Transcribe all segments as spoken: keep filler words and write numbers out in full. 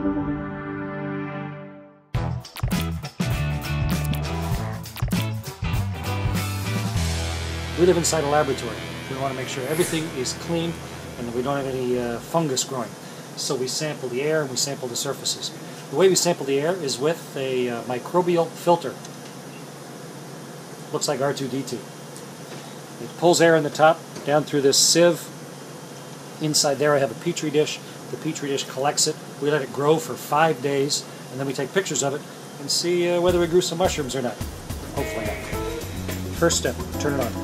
We live inside a laboratory. We want to make sure everything is clean and that we don't have any uh, fungus growing. So we sample the air and we sample the surfaces. The way we sample the air is with a uh, microbial filter. Looks like R two D two. It pulls air in the top down through this sieve. Inside there I have a petri dish. The petri dish collects it. We let it grow for five days and then we take pictures of it and see uh, whether we grew some mushrooms or not. Hopefully not. First step, turn it on.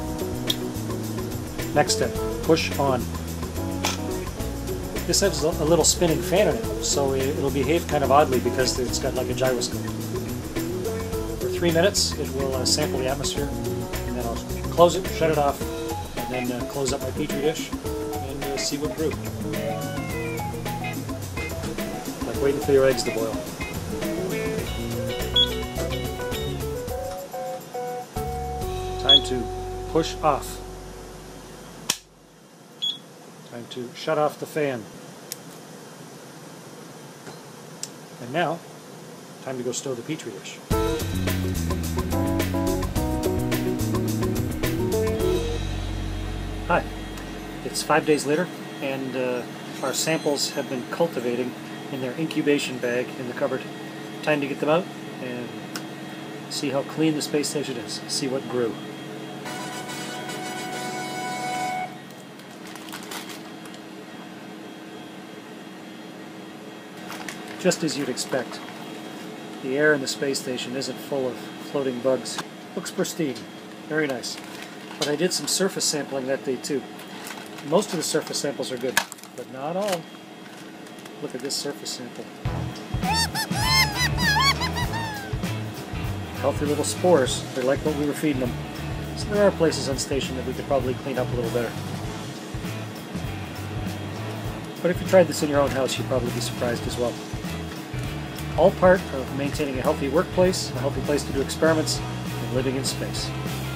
Next step, push on. This has a little spinning fan in it, so it'll behave kind of oddly because it's got like a gyroscope. For three minutes, it will uh, sample the atmosphere, and then I'll close it, shut it off, and then uh, close up my petri dish and uh, see what grew. Like waiting for your eggs to boil. Time to push off. Time to shut off the fan. And now, time to go stow the petri dish. Hi, it's five days later, and uh, our samples have been cultivating in their incubation bag in the cupboard. Time to get them out and see how clean the space station is, see what grew. Just as you'd expect, the air in the space station isn't full of floating bugs. Looks pristine, very nice. But I did some surface sampling that day too. Most of the surface samples are good, but not all. Look at this surface sample. Healthy little spores. They're like what we were feeding them. So there are places on station that we could probably clean up a little better. But if you tried this in your own house, you'd probably be surprised as well. All part of maintaining a healthy workplace, a healthy place to do experiments, and living in space.